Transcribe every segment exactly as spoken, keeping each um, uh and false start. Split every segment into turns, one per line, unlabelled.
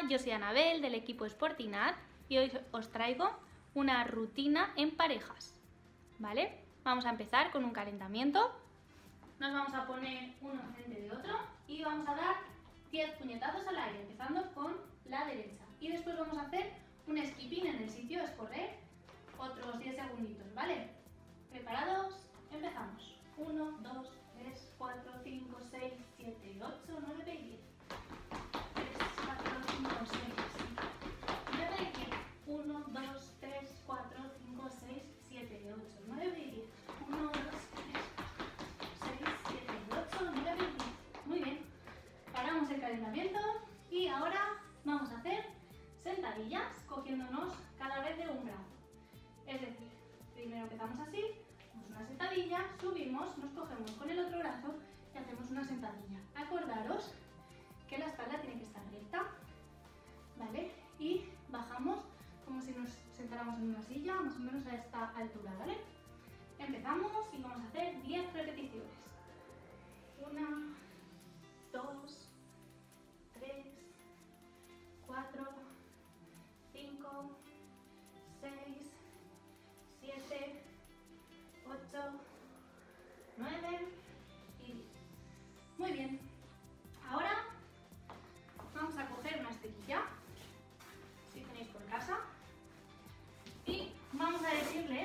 yo soy Anabel del equipo Sportinat y hoy os traigo una rutina en parejas, ¿vale? Vamos a empezar con un calentamiento. Nos vamos a poner uno enfrente de otro y vamos a dar diez puñetazos al aire, empezando con la derecha. Y después vamos a hacer un skipping en el sitio, es correr otros diez segunditos, ¿vale? ¿Preparados? Empezamos. uno, dos, tres, cuatro, cinco, seis, siete, ocho, nueve y diez. tres, cuatro, cinco, seis, nueve y diez. uno, dos, tres, cuatro, cinco, seis, siete, ocho, nueve y diez. uno, dos, tres, seis, siete, ocho, nueve y diez. Muy bien. Paramos el calentamiento y ahora vamos a hacer sentadillas cogiéndonos cada vez de un brazo. Es decir, primero empezamos así, hacemos una sentadilla, subimos, nos cogemos con el otro brazo y hacemos una sentadilla. Acordaros que la espalda tiene que estar recta, ¿vale? Y bajamos como si nos sentáramos en una silla, más o menos a esta altura, ¿vale? Empezamos y vamos a hacer diez repeticiones. una, dos, tres, cuatro, cinco, seis, siete, ocho, nueve y diez. Muy bien. Ahora vamos a coger una esterilla, si tenéis por casa, y vamos a decirle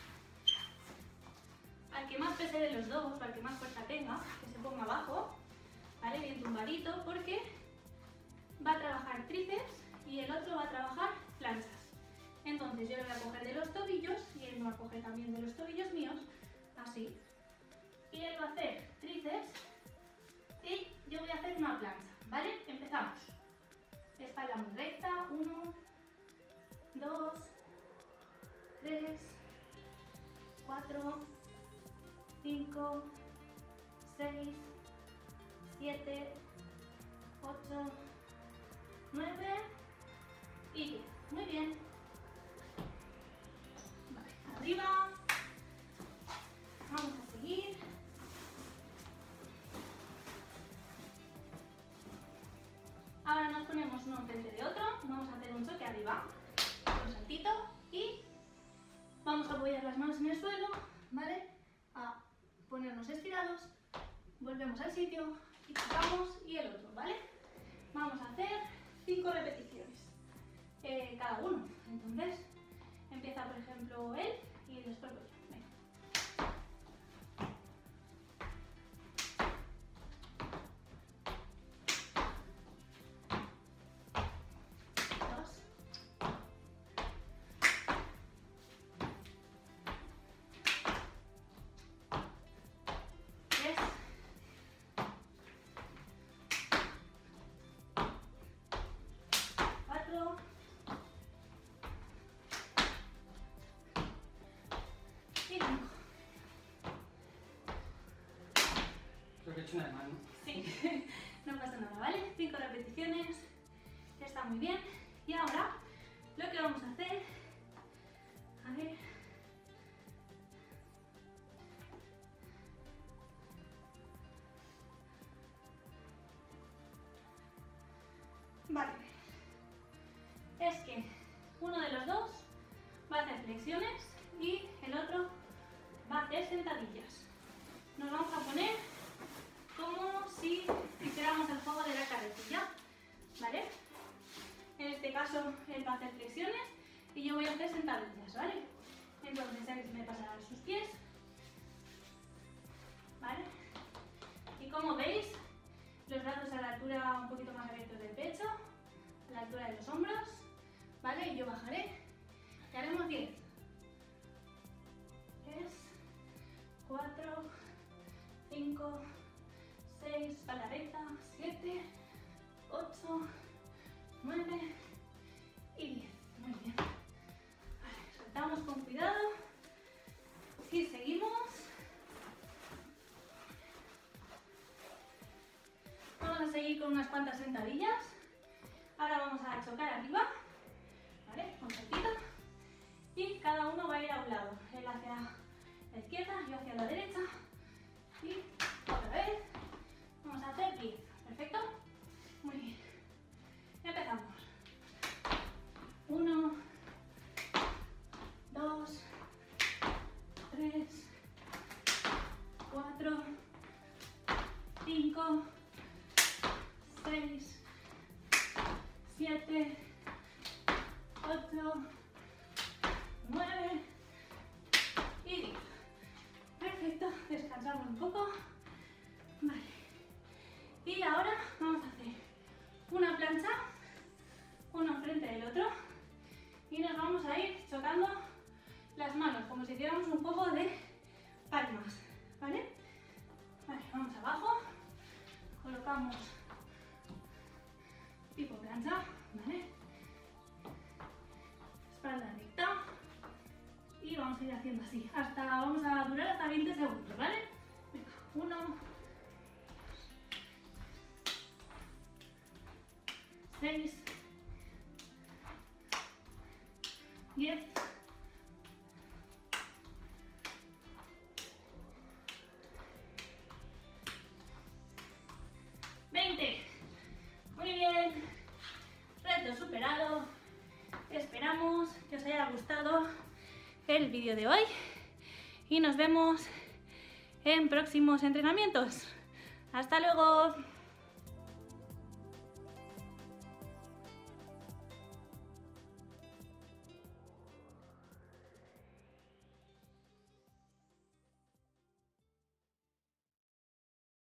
al que más pese de los dos, o al que más fuerza tenga, que se ponga abajo, ¿vale? Bien tumbadito, porque va a trabajar tríceps y el otro va a trabajar planchas. Entonces yo le voy a coger de los tobillos y él me va a coger también de los tobillos míos, así. Y él va a hacer tríceps y yo voy a hacer una plancha, ¿vale? Empezamos. Espalda muy recta, uno, dos, tres, cuatro, cinco, seis, siete, ocho, nueve y diez. Muy bien. Vale, arriba. Vamos a seguir. Ahora nos ponemos uno enfrente de otro. Vamos a hacer un choque arriba. Un saltito y vamos a apoyar las manos en el suelo, ¿vale? A ponernos estirados. Volvemos al sitio y tocamos y el otro, ¿vale? Vamos a hacer cinco repeticiones eh, cada uno. Entonces empieza por ejemplo él y después voy yo. Venga. Dos. Tres. Cuatro. Y cinco.
Creo que he hecho una de mano.
Sí, no pasa nada, ¿vale? Cinco repeticiones, está muy bien. Y ahora lo que vamos a hacer, a ver, vale, es que uno de los dos va a hacer flexiones y el otro va a hacer sentadillas. Nos vamos a poner como si hiciéramos el juego de la carretilla, ¿vale? En este caso él va a hacer flexiones y yo voy a hacer sentadillas, ¿vale? Entonces él me pasará sus pies, ¿vale? Y como veis, los brazos a la altura un poquito más abiertos del pecho, a la altura de los hombros, ¿vale? Y yo bajaré y haremos diez. tres, cuatro, cinco, seis, espalda recta, siete, ocho, nueve y diez. Muy bien. Vale, soltamos con cuidado y seguimos. Vamos a seguir con unas cuantas sentadillas. Ahora vamos a chocar arriba, ¿vale? Con saltito. Y cada uno va a ir a un lado. Él hacia la izquierda, yo hacia la derecha. Y otra vez. Vamos a hacer diez. ¿Perfecto? Muy bien. Empezamos. siete, ocho, nueve y diez. Perfecto, descansamos un poco. Vale. Y ahora vamos a hacer una plancha, uno frente del otro, y nos vamos a ir chocando las manos, como si hiciéramos un juego de palmas, ¿vale? Vale, vamos abajo, colocamos tipo plancha, ¿vale? Espalda recta, y vamos a ir haciendo así, hasta, vamos a durar hasta veinte segundos, ¿vale? Venga, uno, seis, diez, veinte. Muy bien, reto superado. Esperamos que os haya gustado el vídeo de hoy y nos vemos en próximos entrenamientos. ¡Hasta luego!